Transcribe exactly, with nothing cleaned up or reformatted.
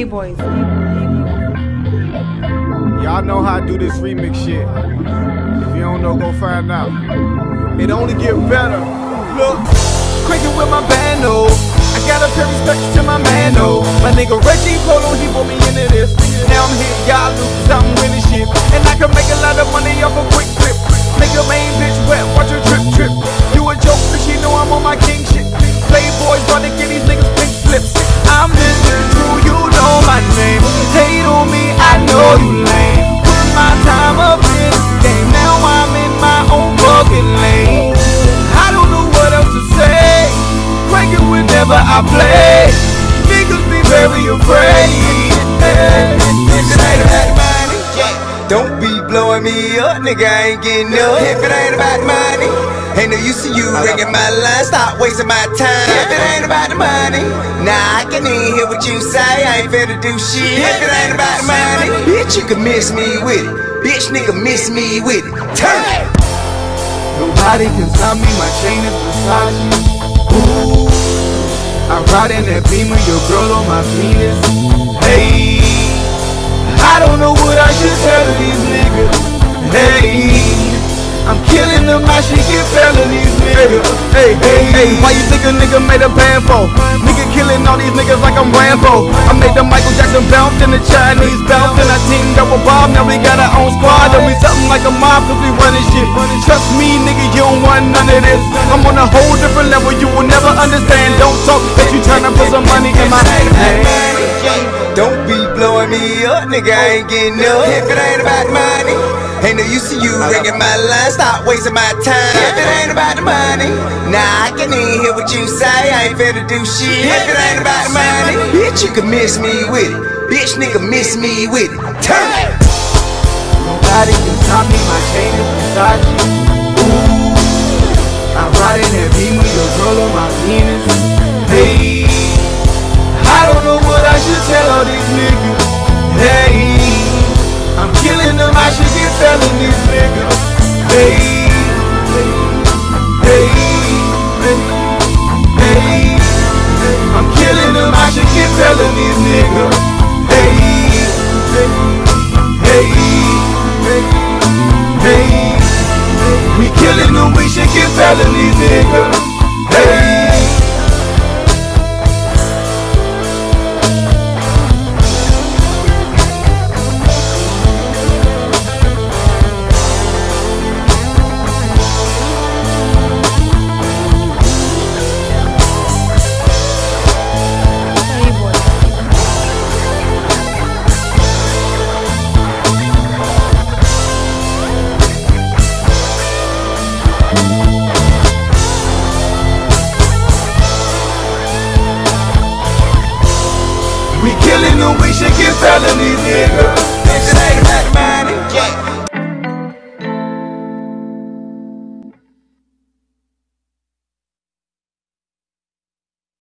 A-Boys. Y'all know how I do this remix shit. If you don't know, go find out. It only get better. Look, cranking with my bando. I got a pair of specs to my man, oh. My nigga Reggie Polo, he put me into this. Now I'm here, y'all lose, I'm winning shit. And I can make a lot of money off a quick trip. Make your main bitch wet, watch her trip, trip. You a joke, cause she know I'm on my king shit. Playboys run to get these niggas pink slips. I'm Mister True, you know my name. Hate on me, I know you lame. Put my time up in this game. Now I'm in my own fucking lane. I don't know what else to say. Crank it whenever I play. Niggas be very afraid. If it ain't about the money, don't be blowing me up, nigga, I ain't getting up. If it ain't about the money, ain't no use to you ringing my line, stop wasting my time. If it ain't about the money, nah, I can't even hear what you say, I ain't finna do shit. If it ain't about the money, bitch, you can miss me with it. Bitch, nigga, miss me with it. Turn it. Nobody can stop me, my chain is Versace. Ooh, I ride in that Beamer, your girl on my penis. Hey, I don't know what I should tell these niggas. Hey, I'm killing them, I should get felonies, nigga. Hey, hey, hey, why you think a nigga made a band for? Nigga killing all these niggas like I'm Rambo. I made the Michael Jackson bounce and the Chinese bounce. And I teamed up with Bob, now we got our own squad. And we something like a mob cause we running shit. Trust me, nigga, you don't want none of this. I'm on a whole different level, you will never understand. Don't talk that you trying to put some money in my hand. Don't be blowing me up, nigga, I ain't getting up. If it ain't about money, ain't no use to you ringing my line, stop wasting my time. If it ain't about the money, nah, I can't even hear what you say, I ain't finna do shit. If it ain't about the money, bitch, you can miss me with it. Bitch, nigga, miss me with it. Turn it. Nobody can stop me, my chain is Versace. Ooh, I'm riding that Beamer, your girl on my penis. Hey, I don't know what I should tell all these niggas. Hey, I'm killing them, I should get felonies, nigga. Hey, hey, hey, hey, I'm killing them, I should get felonies, nigga. Hey, hey, hey, hey, we killing them, we should get felonies, nigga. Hey. We killing them, we should get felonies, nigga.